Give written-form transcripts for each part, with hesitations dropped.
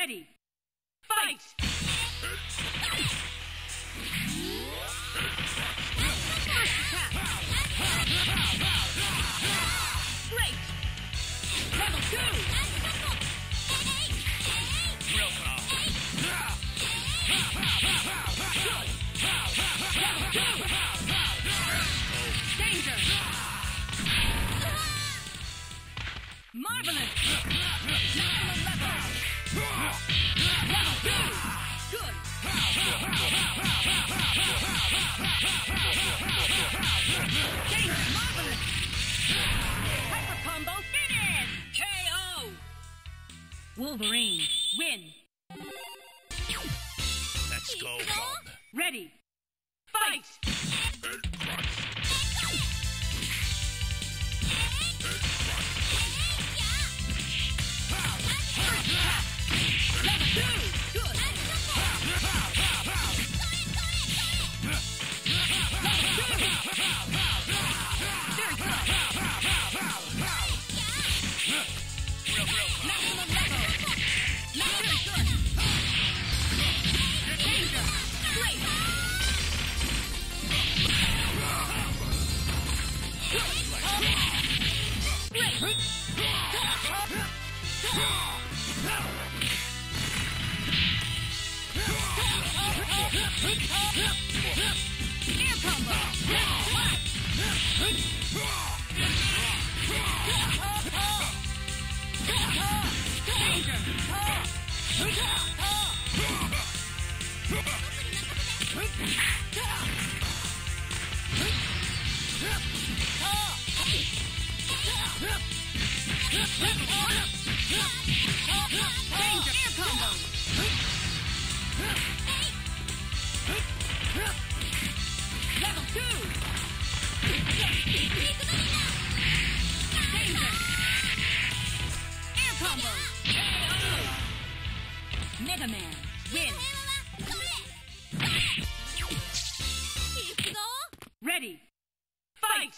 Ready. Fight! Great! Level 2! Real calm. Level 2! Danger! Marvelous! Maximum level! Level 2! Good! Danger! Marvelous! Hyper combo finish! KO! Wolverine, win! Let's go, Bob. Ready! Fight! Level 2! Good! Very good! Maximum level! Very good! Danger! Great! Air combo! Level 2! Danger! Air combo! Mega Man, win! Ready! Fight!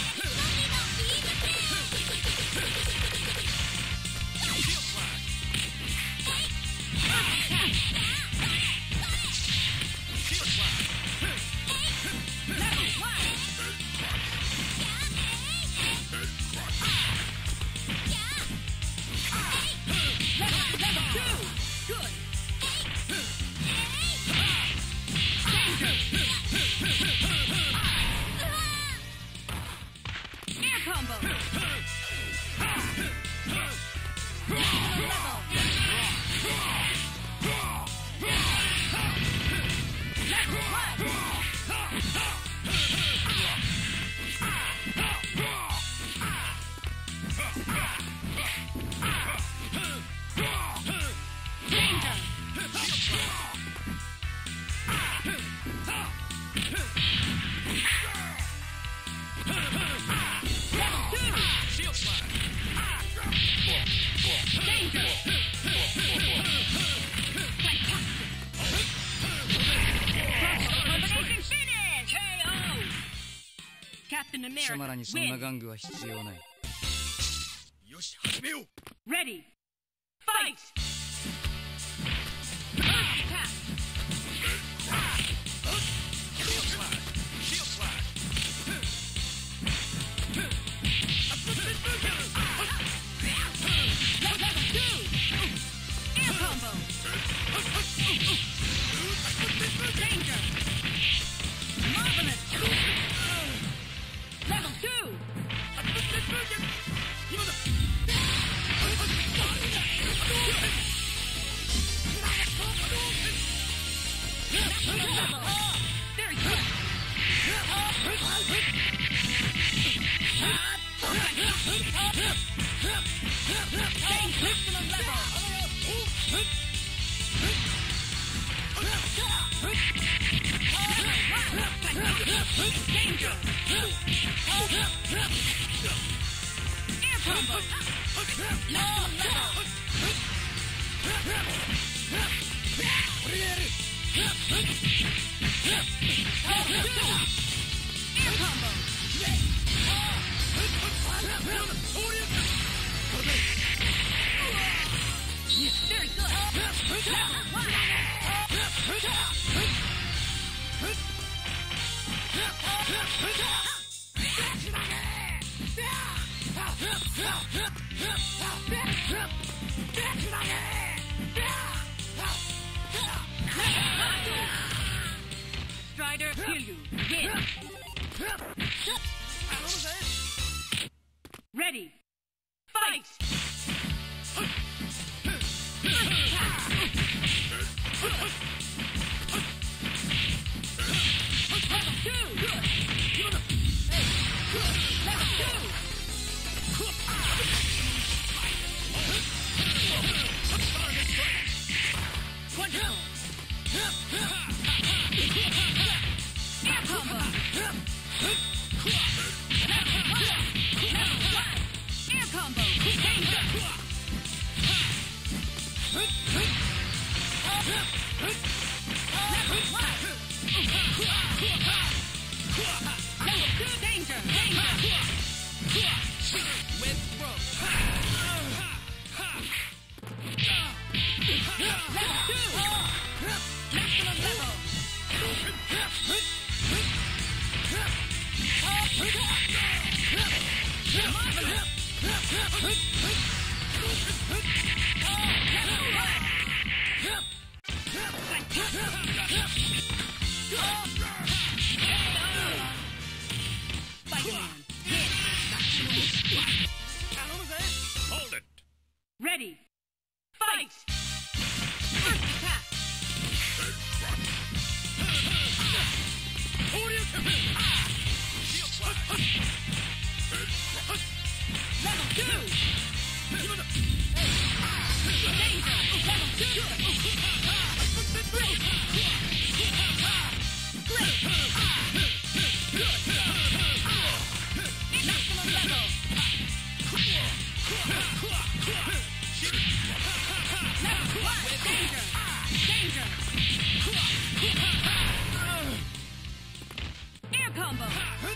貴様らにそんな玩具は必要ない。 よし、始めよう。 Ready! Fight! Air combo! Danger! Marvelous! Level 2! Very good! Maximum level! Danger! Air combo! Maximum level! Air combo! Very good! Strider, Kiryu, win. Ready. Fight! Air combo! Air combo! Danger! Level 2 danger! Danger! With rope. Level 2! Maximum level! Hold it. Ready. Fight! First attack! Level 2! Danger! Level 2! Great! Great! Maximum level! Level 1! Danger! Danger! Air combo!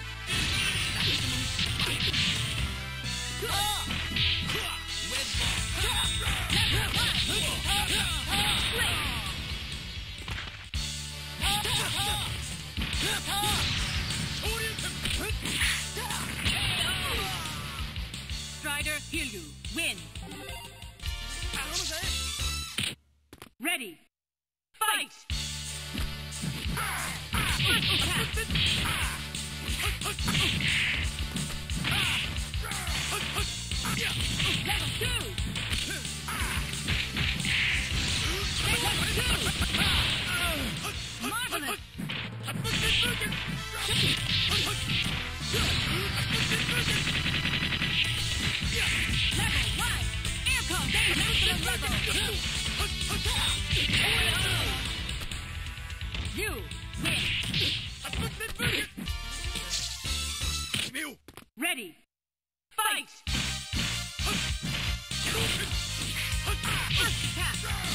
Strider, Kiryu, win. Ready. Fight! First attack! Level 2! Level 2! Marvelous! Level 1! Air combo! Maximum level! You win! Ready! Fight! First attack!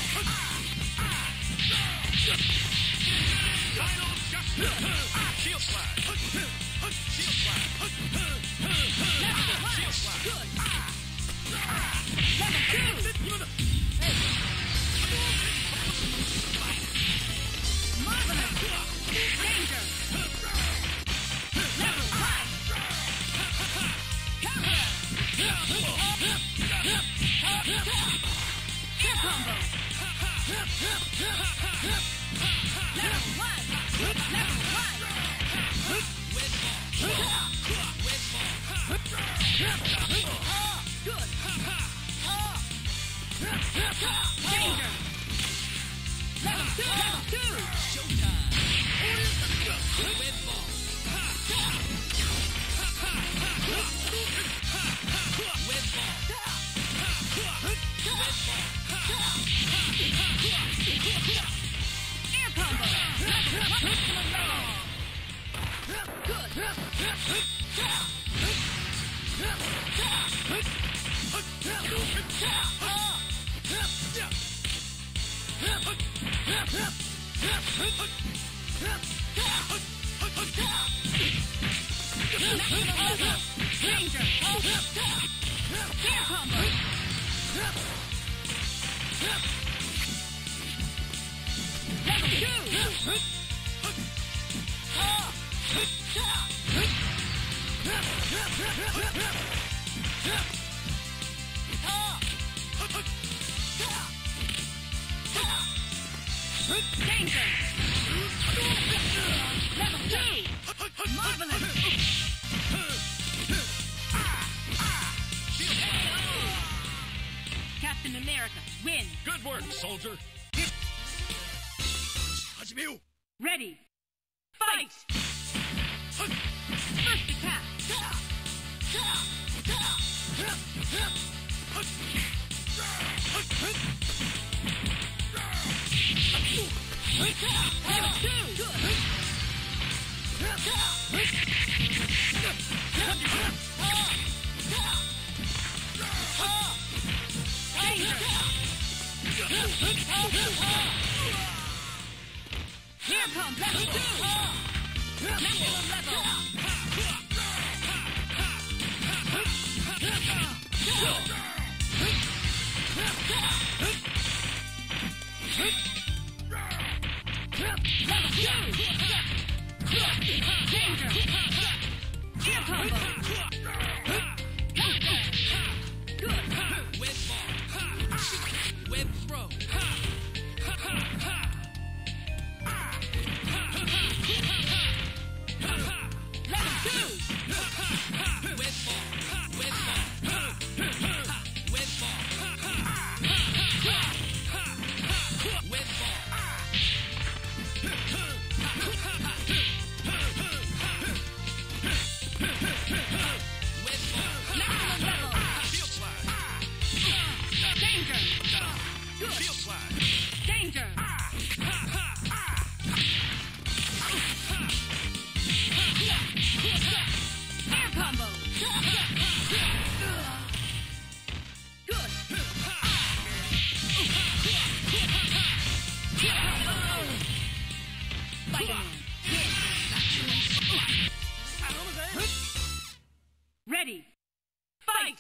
Shield slash. Shield slash. Level 1! Good! Level 2! Marvelous! Danger! Level 1! Counter! Air combo! Level 1! Level 1! Good! Danger! Level 2! Level 2! Showtime! With ball! With ball! Air combo! Maximum level! Good! Danger! Air combo! Level 2! Danger! Level 2! Marvelous! Captain America, win! Good work, soldier. Ready! Fight! First attack! Here comes level 2! Maximum level! Danger! Gear combo! Good! Whip ball. Whip throw. Level 2! Whip ball. Whip ball. Whip ball. Whip ball. Maximum level! Shield slide. Danger! Good! Shield slide. Danger! Air combo! Good! Spider-Man! Ready! Fight!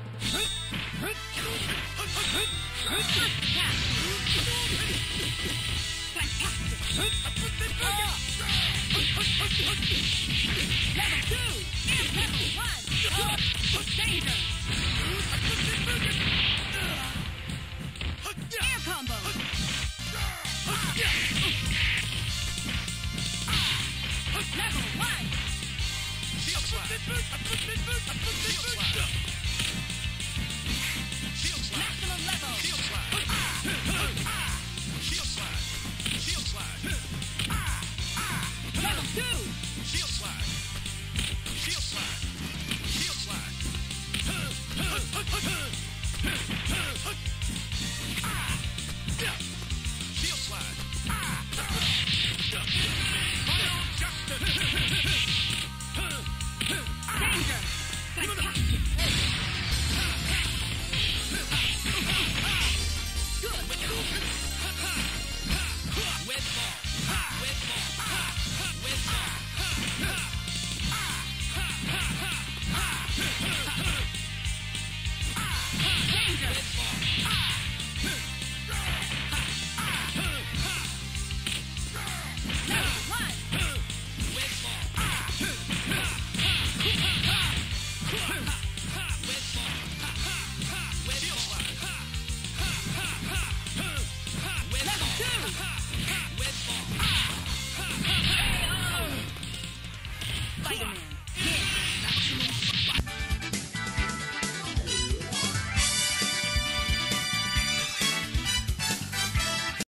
First attack! Fantastic! Level 2! And level 1! Danger! Air combo! Level 1! Shield slide. Shield slide. Shield slide. Maximum level! Shield slide. Shield slide. Shield slide. Level 2!